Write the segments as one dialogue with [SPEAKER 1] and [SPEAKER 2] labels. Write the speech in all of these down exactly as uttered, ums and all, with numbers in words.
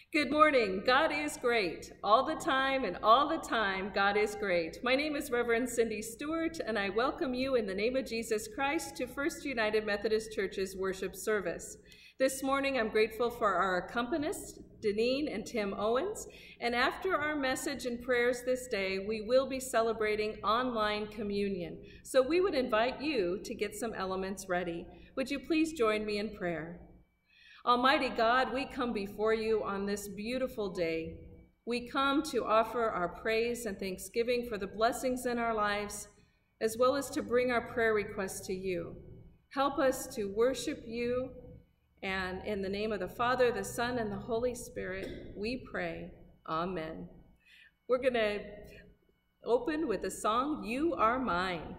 [SPEAKER 1] Good morning. God is great. All the time and all the time, God is great. My name is Reverend Cindy Stewart, and I welcome you in the name of Jesus Christ to First United Methodist Church's worship service. This morning, I'm grateful for our accompanists, Denene and Tim Owens, and after our message and prayers this day, we will be celebrating online communion. So we would invite you to get some elements ready. Would you please join me in prayer? Almighty God, we come before you on this beautiful day. We come to offer our praise and thanksgiving for the blessings in our lives, as well as to bring our prayer requests to you. Help us to worship you, and in the name of the Father, the Son, and the Holy Spirit, we pray. Amen. We're going to open with the song, You Are Mine.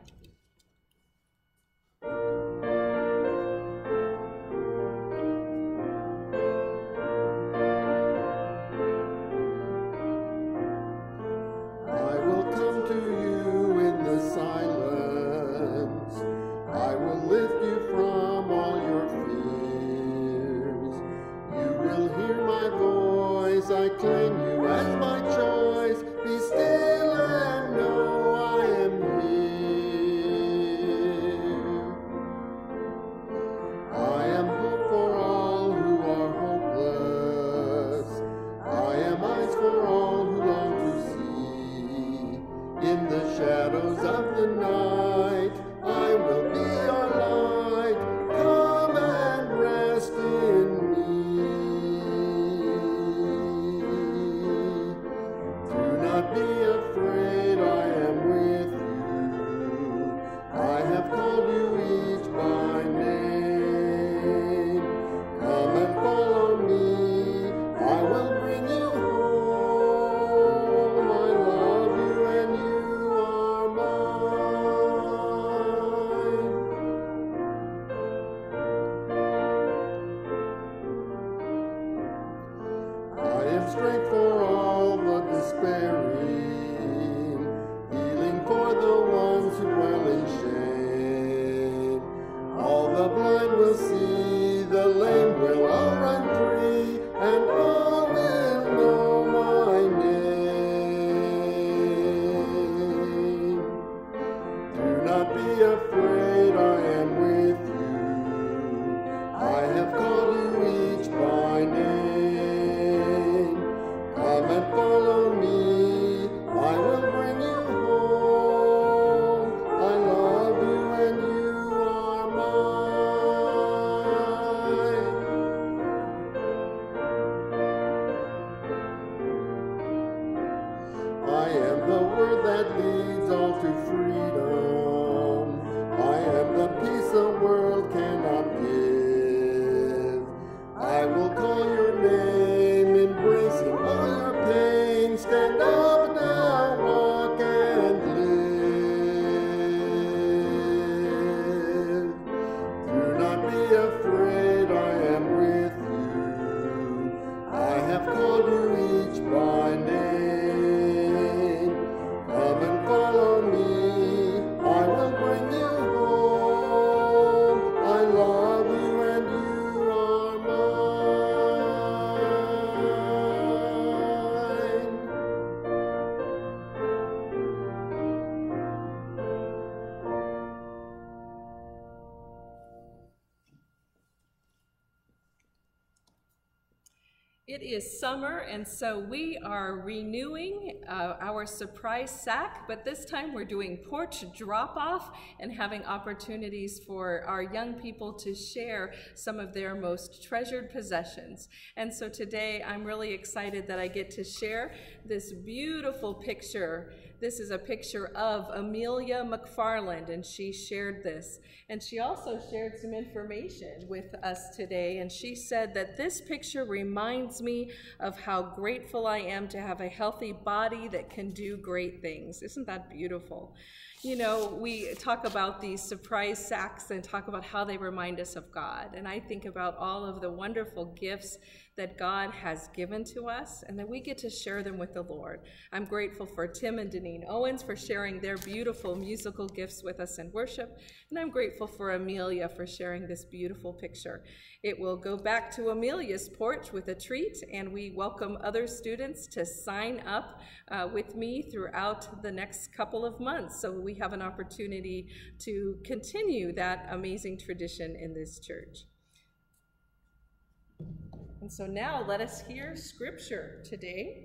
[SPEAKER 2] I claim you as my choice. Be still and know I am here. I am hope for all who are hopeless. I am eyes for all who long to see. In the shadows of the night, I will be your light. Come and rest in me. Be afraid, I am with you. I have called you each by name. Come and follow me. I will bring you home. I love you and you are mine. I am strength for all the despairing. For the ones who dwell in shame, all the blind will see, the lame will all run free, and all will know my name. Do not be afraid, I am with you. I have called you each by name. Come and follow me, I will bring you that leads all to freedom. I am the peace the world cannot give. I will call your name, embracing all your pain. Stand up now, walk and live. Do not be afraid, I am with you. I have called you each by name. Follow me, I will bring you home. I love you and you are mine.
[SPEAKER 1] It is summer, and so we are renewing uh, our surprise sack, but this time we're doing porch drop-off and having opportunities for our young people to share some of their most treasured possessions. And so today I'm really excited that I get to share this beautiful picture. This is a picture of Amelia McFarland, and she shared this. And she also shared some information with us today, and she said that this picture reminds me of how grateful I am to have a healthy body that can do great things. Isn't that beautiful? You know, we talk about these surprise sacks and talk about how they remind us of God. And I think about all of the wonderful gifts that God has given to us and that we get to share them with the Lord. I'm grateful for Tim and Denene Owens for sharing their beautiful musical gifts with us in worship. And I'm grateful for Amelia for sharing this beautiful picture. It will go back to Amelia's porch with a treat, and we welcome other students to sign up uh, with me throughout the next couple of months so we have an opportunity to continue that amazing tradition in this church. And so now let us hear scripture today.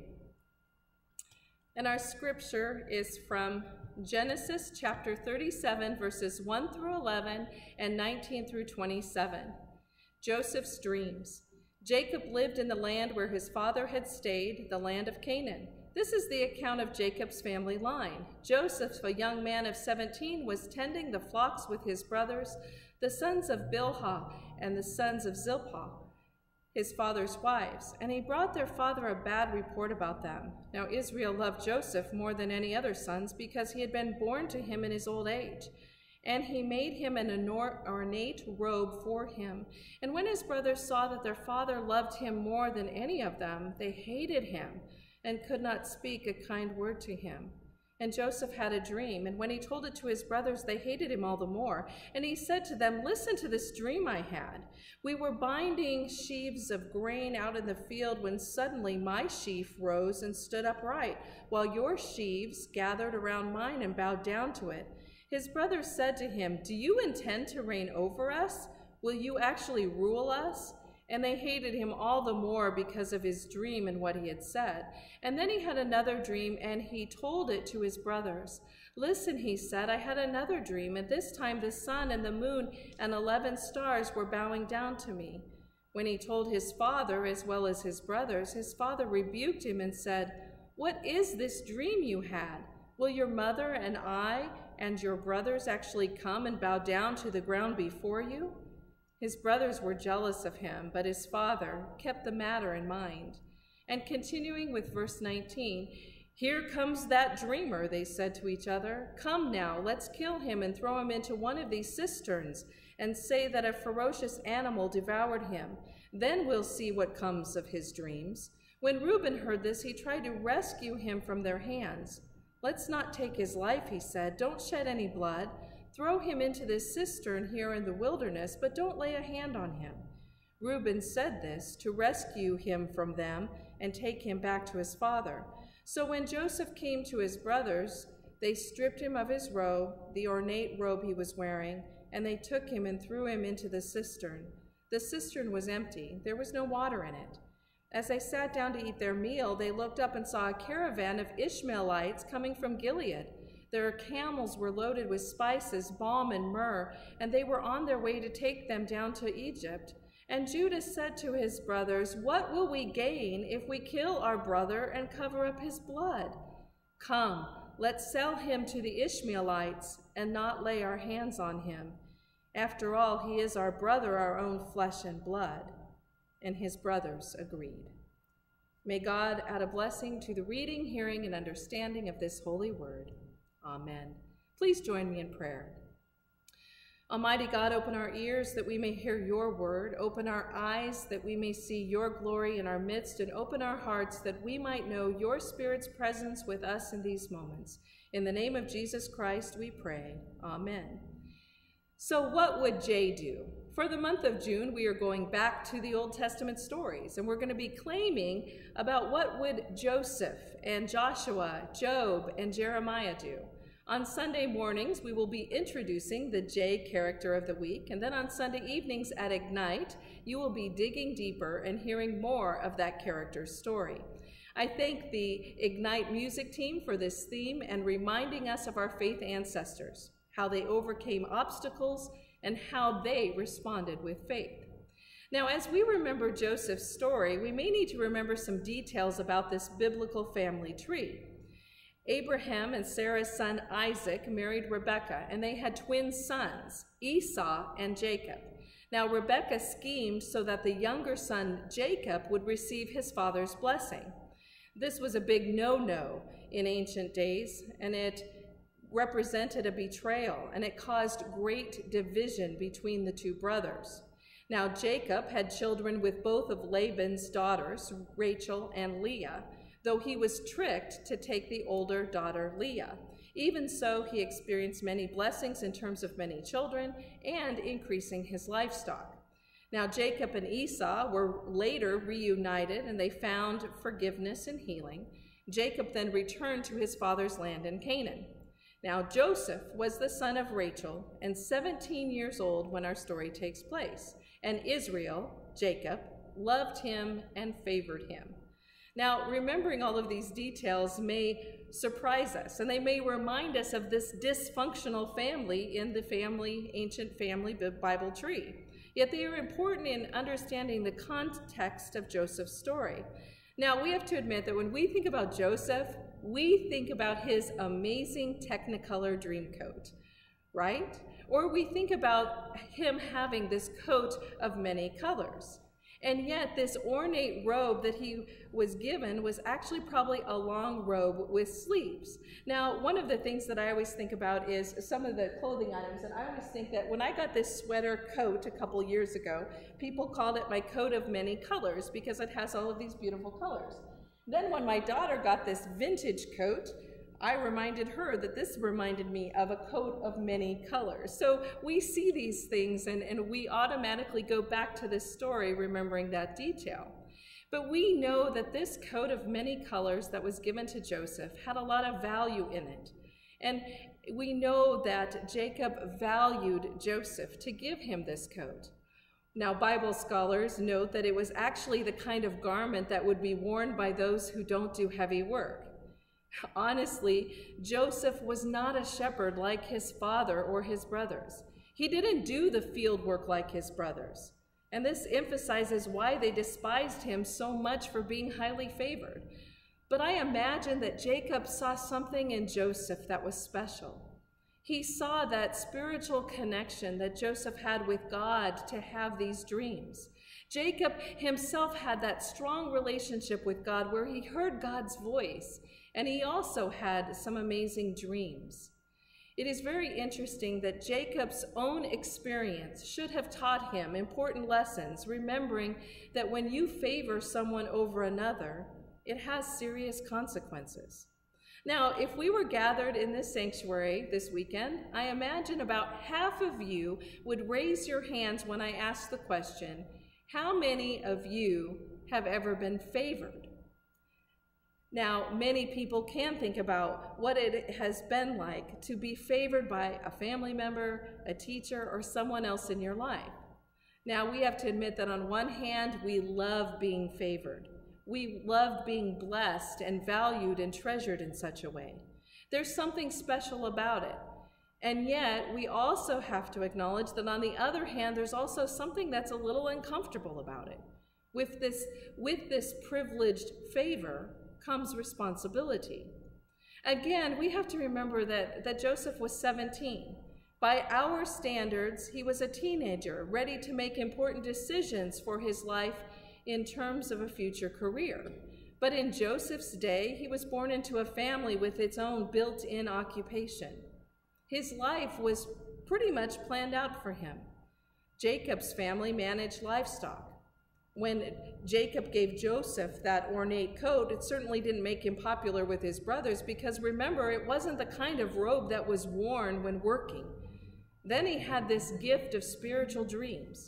[SPEAKER 1] And our scripture is from Genesis chapter thirty-seven, verses one through eleven and nineteen through twenty-seven. Joseph's dreams. Jacob lived in the land where his father had stayed, the land of Canaan. This is the account of Jacob's family line. Joseph, a young man of seventeen, was tending the flocks with his brothers, the sons of Bilhah and the sons of Zilpah, his father's wives, and he brought their father a bad report about them. Now Israel loved Joseph more than any other sons because he had been born to him in his old age. And he made him an ornate robe for him. And when his brothers saw that their father loved him more than any of them, they hated him and could not speak a kind word to him. And Joseph had a dream, and when he told it to his brothers, they hated him all the more. And he said to them, "Listen to this dream I had. We were binding sheaves of grain out in the field when suddenly my sheaf rose and stood upright, while your sheaves gathered around mine and bowed down to it." His brothers said to him, "Do you intend to reign over us? Will you actually rule us?" And they hated him all the more because of his dream and what he had said. And then he had another dream, and he told it to his brothers. "Listen," he said, "I had another dream, and this time the sun and the moon and eleven stars were bowing down to me." When he told his father as well as his brothers, his father rebuked him and said, "What is this dream you had? Will your mother and I and your brothers actually come and bow down to the ground before you?" His brothers were jealous of him, but his father kept the matter in mind. And continuing with verse nineteen, "Here comes that dreamer," they said to each other. "Come now, let's kill him and throw him into one of these cisterns and say that a ferocious animal devoured him. Then we'll see what comes of his dreams." When Reuben heard this, he tried to rescue him from their hands. "Let's not take his life," he said. "Don't shed any blood. Throw him into this cistern here in the wilderness, but don't lay a hand on him." Reuben said this to rescue him from them and take him back to his father. So when Joseph came to his brothers, they stripped him of his robe, the ornate robe he was wearing, and they took him and threw him into the cistern. The cistern was empty. There was no water in it. As they sat down to eat their meal, they looked up and saw a caravan of Ishmaelites coming from Gilead. Their camels were loaded with spices, balm, and myrrh, and they were on their way to take them down to Egypt. And Judah said to his brothers, "What will we gain if we kill our brother and cover up his blood? Come, let's sell him to the Ishmaelites and not lay our hands on him. After all, he is our brother, our own flesh and blood." And his brothers agreed. May God add a blessing to the reading, hearing, and understanding of this holy word. Amen. Please join me in prayer. Almighty God, open our ears that we may hear your word, open our eyes that we may see your glory in our midst, and open our hearts that we might know your Spirit's presence with us in these moments. In the name of Jesus Christ we pray. Amen. So what would Jay do? For the month of June, we are going back to the Old Testament stories, and we're going to be claiming about what would Joseph and Joshua, Job, and Jeremiah do. On Sunday mornings, we will be introducing the J character of the week, and then on Sunday evenings at Ignite, you will be digging deeper and hearing more of that character's story. I thank the Ignite music team for this theme and reminding us of our faith ancestors, how they overcame obstacles, and how they responded with faith. Now, as we remember Joseph's story, we may need to remember some details about this biblical family tree. Abraham and Sarah's son Isaac married Rebekah, and they had twin sons, Esau and Jacob. Now, Rebekah schemed so that the younger son, Jacob, would receive his father's blessing. This was a big no-no in ancient days, and it represented a betrayal, and it caused great division between the two brothers. Now, Jacob had children with both of Laban's daughters, Rachel and Leah, though he was tricked to take the older daughter, Leah. Even so, he experienced many blessings in terms of many children and increasing his livestock. Now, Jacob and Esau were later reunited, and they found forgiveness and healing. Jacob then returned to his father's land in Canaan. Now, Joseph was the son of Rachel and seventeen years old when our story takes place. And Israel, Jacob, loved him and favored him. Now, remembering all of these details may surprise us, and they may remind us of this dysfunctional family in the family, ancient family Bible tree. Yet they are important in understanding the context of Joseph's story. Now, we have to admit that when we think about Joseph, we think about his amazing Technicolor dream coat, right? Or we think about him having this coat of many colors. And yet this ornate robe that he was given was actually probably a long robe with sleeves. Now, one of the things that I always think about is some of the clothing items, and I always think that when I got this sweater coat a couple years ago, people called it my coat of many colors because it has all of these beautiful colors. Then when my daughter got this vintage coat, I reminded her that this reminded me of a coat of many colors. So we see these things and, and we automatically go back to this story remembering that detail. But we know that this coat of many colors that was given to Joseph had a lot of value in it. And we know that Jacob valued Joseph to give him this coat. Now, Bible scholars note that it was actually the kind of garment that would be worn by those who don't do heavy work. Honestly, Joseph was not a shepherd like his father or his brothers. He didn't do the field work like his brothers. And this emphasizes why they despised him so much for being highly favored. But I imagine that Jacob saw something in Joseph that was special. He saw that spiritual connection that Joseph had with God to have these dreams. Jacob himself had that strong relationship with God where he heard God's voice. And he also had some amazing dreams. It is very interesting that Jacob's own experience should have taught him important lessons, remembering that when you favor someone over another, it has serious consequences. Now, if we were gathered in this sanctuary this weekend, I imagine about half of you would raise your hands when I ask the question, how many of you have ever been favored? Now, many people can think about what it has been like to be favored by a family member, a teacher, or someone else in your life. Now, we have to admit that on one hand, we love being favored. We love being blessed and valued and treasured in such a way. There's something special about it. And yet, we also have to acknowledge that on the other hand, there's also something that's a little uncomfortable about it. With this, with this privileged favor comes responsibility. Again, we have to remember that, that Joseph was seventeen. By our standards, he was a teenager, ready to make important decisions for his life in terms of a future career. But in Joseph's day, he was born into a family with its own built-in occupation. His life was pretty much planned out for him. Jacob's family managed livestock. When Jacob gave Joseph that ornate coat, it certainly didn't make him popular with his brothers because remember, it wasn't the kind of robe that was worn when working. Then he had this gift of spiritual dreams.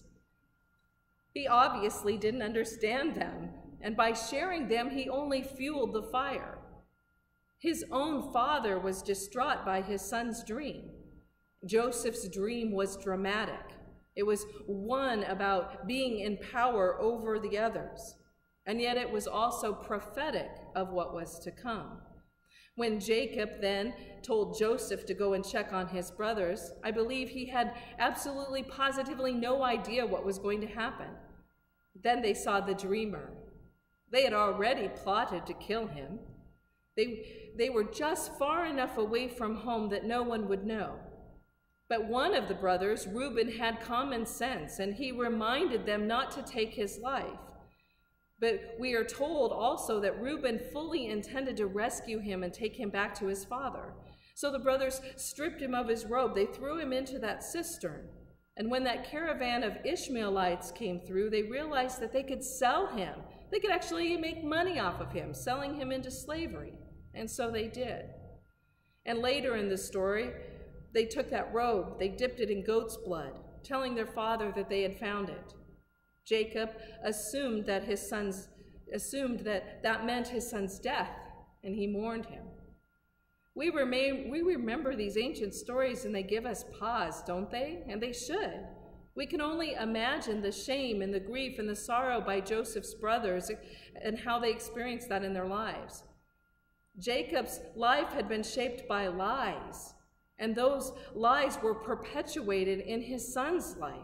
[SPEAKER 1] He obviously didn't understand them, and by sharing them, he only fueled the fire. His own father was distraught by his son's dream. Joseph's dream was dramatic. It was one about being in power over the others, and yet it was also prophetic of what was to come. When Jacob then told Joseph to go and check on his brothers, I believe he had absolutely positively no idea what was going to happen. Then they saw the dreamer. They had already plotted to kill him. They, they were just far enough away from home that no one would know. But one of the brothers, Reuben, had common sense, and he reminded them not to take his life. But we are told also that Reuben fully intended to rescue him and take him back to his father. So the brothers stripped him of his robe. They threw him into that cistern. And when that caravan of Ishmaelites came through, they realized that they could sell him. They could actually make money off of him, selling him into slavery. And so they did. And later in the story, they took that robe, they dipped it in goat's blood, telling their father that they had found it. Jacob assumed that his son's assumed that that meant his son's death, and he mourned him. We, remain, we remember these ancient stories, and they give us pause, don't they? And they should. We can only imagine the shame and the grief and the sorrow by Joseph's brothers and how they experienced that in their lives. Jacob's life had been shaped by lies, and those lies were perpetuated in his son's life.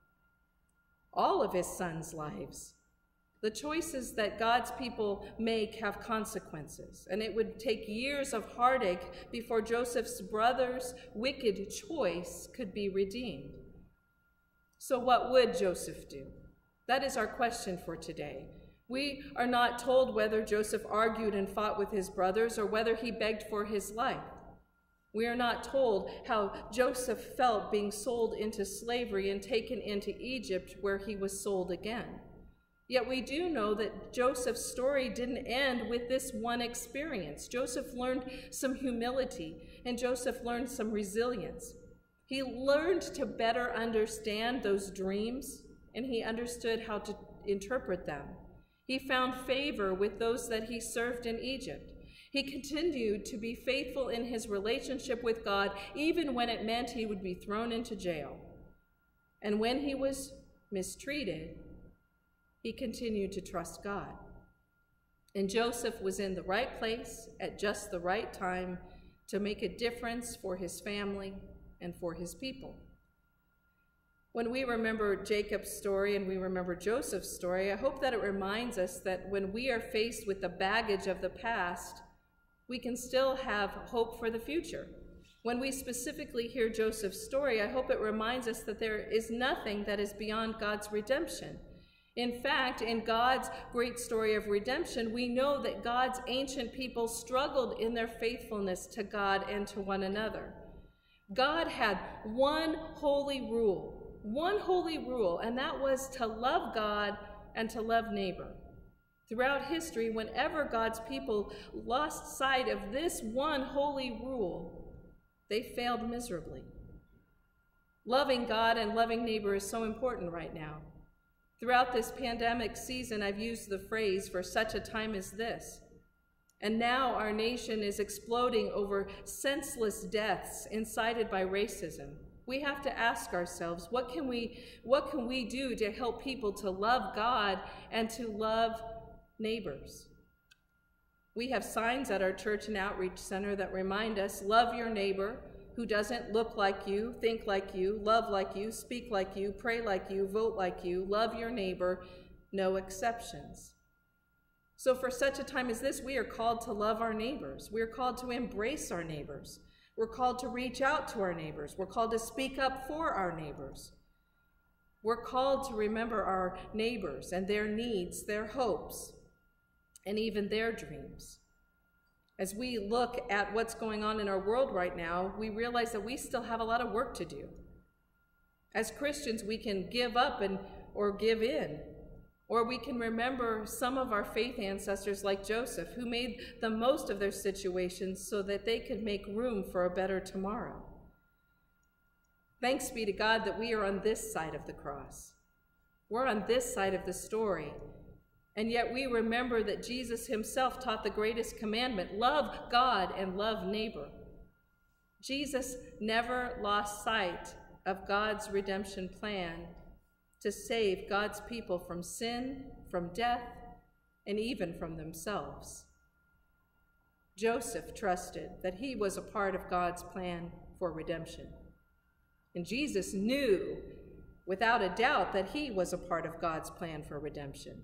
[SPEAKER 1] All of his sons' lives. The choices that God's people make have consequences, and it would take years of heartache before Joseph's brother's wicked choice could be redeemed. So what would Joseph do? That is our question for today. We are not told whether Joseph argued and fought with his brothers or whether he begged for his life. We are not told how Joseph felt being sold into slavery and taken into Egypt, where he was sold again. Yet we do know that Joseph's story didn't end with this one experience. Joseph learned some humility, and Joseph learned some resilience. He learned to better understand those dreams, and he understood how to interpret them. He found favor with those that he served in Egypt. He continued to be faithful in his relationship with God, even when it meant he would be thrown into jail. And when he was mistreated, he continued to trust God. And Joseph was in the right place at just the right time to make a difference for his family and for his people. When we remember Jacob's story and we remember Joseph's story, I hope that it reminds us that when we are faced with the baggage of the past, we can still have hope for the future. When we specifically hear Joseph's story, I hope it reminds us that there is nothing that is beyond God's redemption. In fact, in God's great story of redemption, we know that God's ancient people struggled in their faithfulness to God and to one another. God had one holy rule, one holy rule, and that was to love God and to love neighbor. Throughout history, whenever God's people lost sight of this one holy rule, they failed miserably. Loving God and loving neighbor is so important right now. Throughout this pandemic season, I've used the phrase, "for such a time as this." And now our nation is exploding over senseless deaths incited by racism. We have to ask ourselves, what can we, what can we do to help people to love God and to love neighbors? We have signs at our church and outreach center that remind us, love your neighbor who doesn't look like you, think like you, love like you, speak like you, pray like you, vote like you, love your neighbor, no exceptions. So for such a time as this, we are called to love our neighbors. We are called to embrace our neighbors. We're called to reach out to our neighbors. We're called to speak up for our neighbors. We're called to remember our neighbors and their needs, their hopes, and even their dreams. As we look at what's going on in our world right now, we realize that we still have a lot of work to do. As Christians, we can give up and or give in, or we can remember some of our faith ancestors like Joseph, who made the most of their situations so that they could make room for a better tomorrow. Thanks be to God that we are on this side of the cross. We're on this side of the story. And yet we remember that Jesus himself taught the greatest commandment, love God and love neighbor. Jesus never lost sight of God's redemption plan to save God's people from sin, from death, and even from themselves. Joseph trusted that he was a part of God's plan for redemption. And Jesus knew, without a doubt, that he was a part of God's plan for redemption.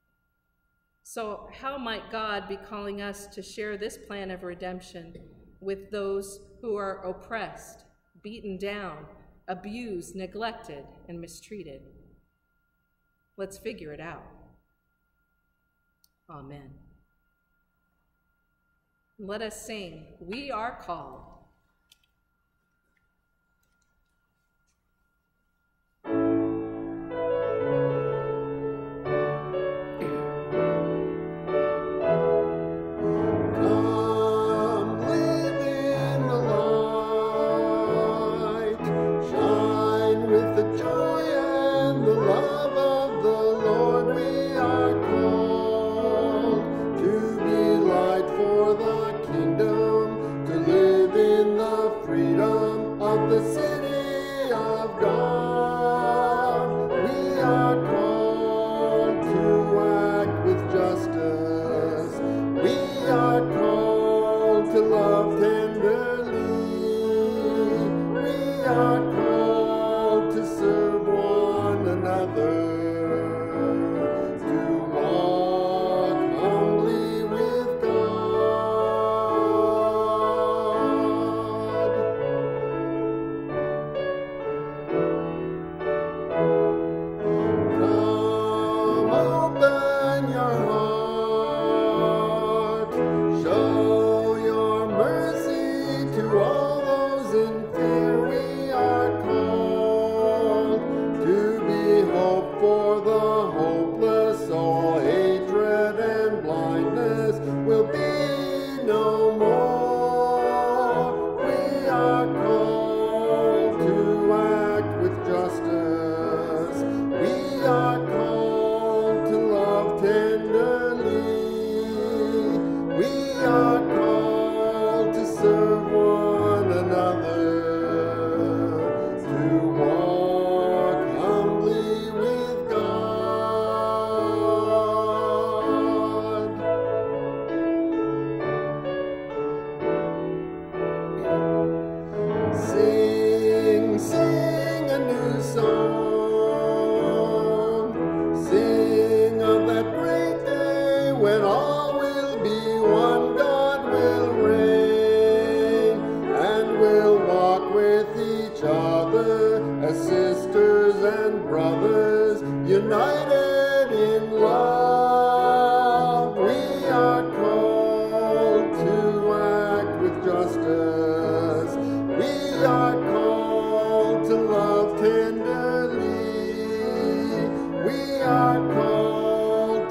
[SPEAKER 1] So how might God be calling us to share this plan of redemption with those who are oppressed, beaten down, abused, neglected, and mistreated? Let's figure it out. Amen. Let us sing, "We Are Called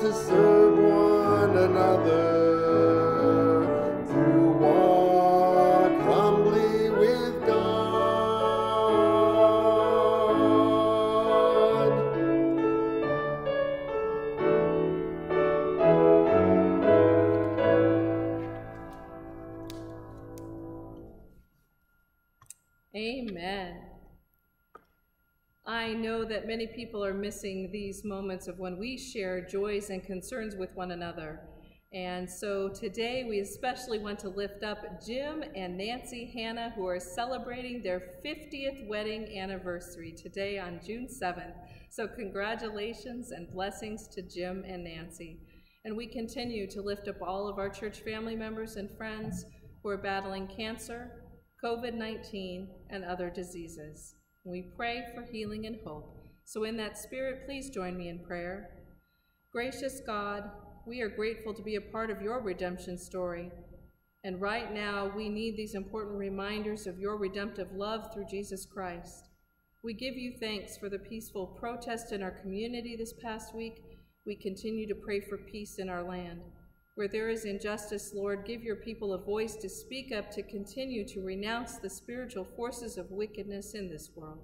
[SPEAKER 2] to serve one another, to walk humbly with God.
[SPEAKER 1] Amen. I know that many people are missing these moments of when we share joys and concerns with one another. And so today we especially want to lift up Jim and Nancy Hannah, who are celebrating their fiftieth wedding anniversary today on June seventh. So congratulations and blessings to Jim and Nancy. And we continue to lift up all of our church family members and friends who are battling cancer, COVID nineteen, and other diseases. We pray for healing and hope. So in that spirit, please join me in prayer. Gracious God, we are grateful to be a part of your redemption story. And right now, we need these important reminders of your redemptive love through Jesus Christ. We give you thanks for the peaceful protest in our community this past week. We continue to pray for peace in our land. Where there is injustice, Lord, give your people a voice to speak up, to continue to renounce the spiritual forces of wickedness in this world.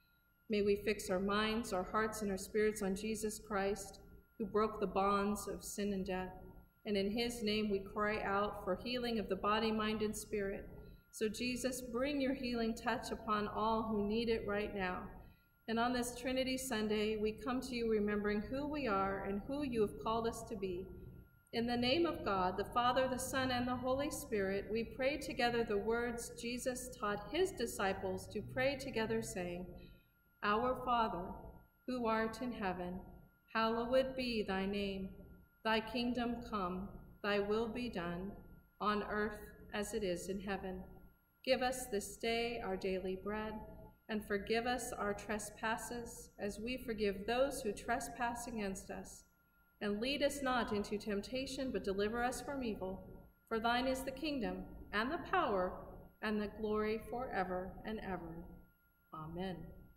[SPEAKER 1] May we fix our minds, our hearts, and our spirits on Jesus Christ, who broke the bonds of sin and death. And in his name we cry out for healing of the body, mind, and spirit. So Jesus, bring your healing touch upon all who need it right now. And on this Trinity Sunday, we come to you remembering who we are and who you have called us to be. In the name of God, the Father, the Son, and the Holy Spirit, we pray together the words Jesus taught his disciples to pray together, saying, Our Father, who art in heaven, hallowed be thy name. Thy kingdom come, thy will be done, on earth as it is in heaven. Give us this day our daily bread, and forgive us our trespasses, as we forgive those who trespass against us. And lead us not into temptation, but deliver us from evil. For thine is the kingdom, and the power, and the glory forever and ever. Amen.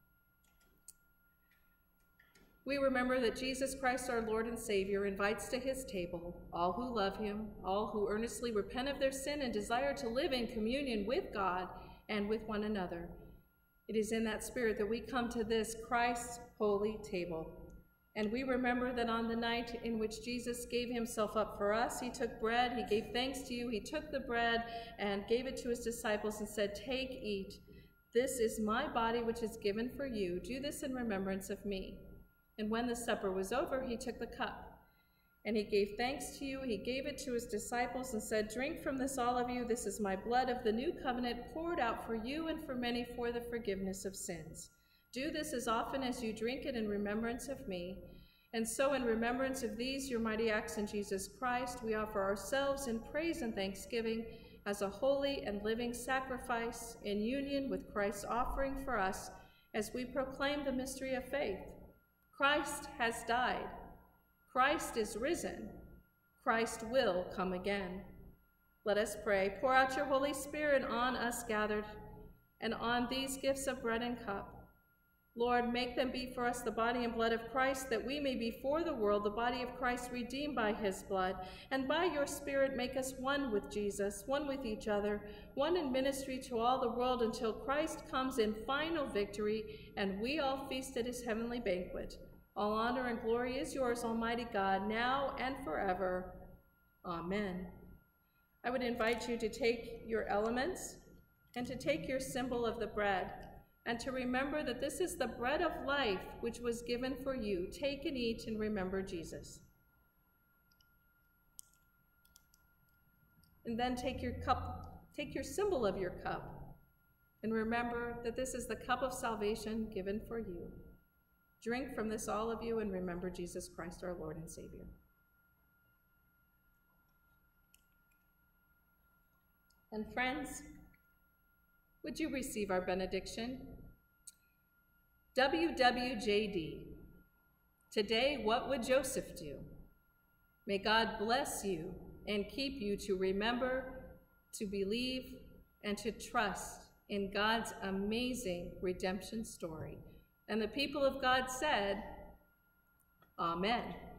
[SPEAKER 1] We remember that Jesus Christ, our Lord and Savior, invites to his table all who love him, all who earnestly repent of their sin and desire to live in communion with God and with one another. It is in that spirit that we come to this Christ's holy table. And we remember that on the night in which Jesus gave himself up for us, he took bread, he gave thanks to you, he took the bread and gave it to his disciples and said, Take, eat. This is my body which is given for you. Do this in remembrance of me. And when the supper was over, he took the cup. And he gave thanks to you, he gave it to his disciples and said, Drink from this, all of you. This is my blood of the new covenant, poured out for you and for many for the forgiveness of sins. Do this as often as you drink it in remembrance of me. And so in remembrance of these, your mighty acts in Jesus Christ, we offer ourselves in praise and thanksgiving as a holy and living sacrifice in union with Christ's offering for us as we proclaim the mystery of faith. Christ has died. Christ is risen. Christ will come again. Let us pray. Pour out your Holy Spirit on us gathered and on these gifts of bread and cup. Lord, make them be for us the body and blood of Christ, that we may be for the world the body of Christ redeemed by his blood. And by your Spirit make us one with Jesus, one with each other, one in ministry to all the world until Christ comes in final victory and we all feast at his heavenly banquet. All honor and glory is yours, Almighty God, now and forever. Amen. I would invite you to take your elements and to take your symbol of the bread, and to remember that this is the bread of life which was given for you. Take and eat and remember Jesus. And then take your cup, take your symbol of your cup, and remember that this is the cup of salvation given for you. Drink from this, all of you, and remember Jesus Christ, our Lord and Savior. And friends, would you receive our benediction? W W J D. Today, what would Joseph do? May God bless you and keep you to remember, to believe, and to trust in God's amazing redemption story. And the people of God said, Amen.